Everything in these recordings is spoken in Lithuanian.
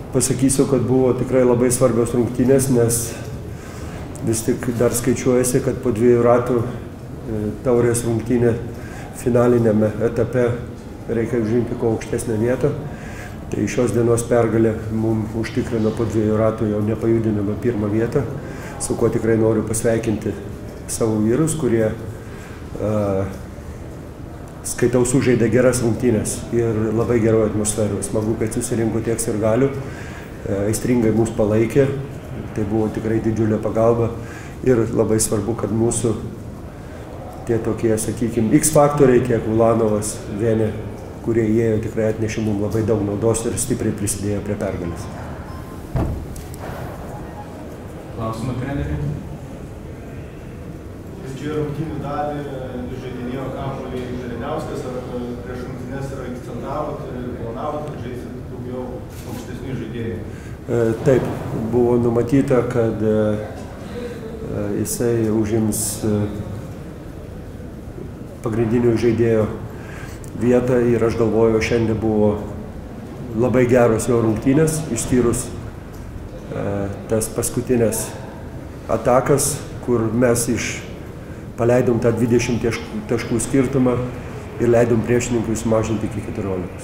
pasakysiu, kad buvo tikrai labai svarbios rungtynės, nes vis tik dar skaičiuojasi, kad po 2 ratų taurės rungtynė finalinėme etape reikia užimti kuo aukštesnę vietą. Tai šios dienos pergalė mums užtikrino po 2 ratų jau nepajudinamą 1. vietą, su kuo tikrai noriu pasveikinti savo vyrus, kurie skaitau sužaidė geras rungtynės ir labai geroje atmosferoje. Smagu, kad susirinko tiek sirgalių, aistringai mus palaikė, tai buvo tikrai didžiulė pagalba ir labai svarbu, kad mūsų tie tokie, sakykime, X faktoriai, tiek Ulanovas, Vienė, kurie įėjo, tikrai atnešė mums labai daug naudos ir stipriai prisidėjo prie pergalės. Klausimą treneriui? Didžioji rungtynių dalį žaidinėjo kamuolį Želeniauskas, ar prieš rungtynes yra akcentavot ir planavot, kad žaisit daugiau aukštesnių žaidėjų? Taip, buvo numatyta, kad jisai užims pagrindinių žaidėjo vietą ir aš galvoju, šiandien buvo labai geros jo rungtynės, išskyrus tas paskutinės atakas, kur mes paleidom tą 20 taškų skirtumą ir leidom priešininkui sumažinti iki 14.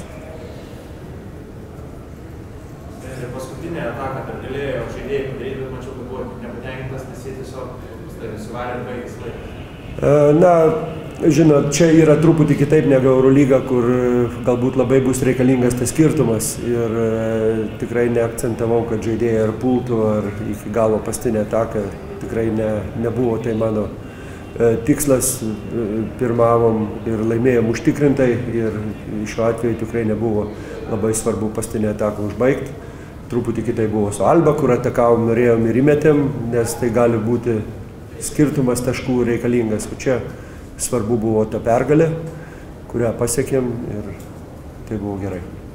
Paskutinė ataka dar galėjo žaidėjai padaryti, bet mačiau, kad buvo nepatenkintas, nes jie tiesiog suvarė ir baigės laiką. Na, žinot, čia yra truputį kitaip negu Eurolyga, kur galbūt labai bus reikalingas tas skirtumas ir tikrai neakcentavau, kad žaidėjai ar pultų, ar iki galo paskutinę ataką. Tikrai nebuvo tai mano tikslas, pirmavom ir laimėjom užtikrintai ir šiuo atveju tikrai nebuvo labai svarbu paskutinę ataką užbaigti. Truputį kitai buvo su Alba, kur atakavom, norėjom ir įmetėm, nes tai gali būti skirtumas taškų reikalingas. O čia svarbu buvo ta pergalė, kurią pasiekėm ir tai buvo gerai.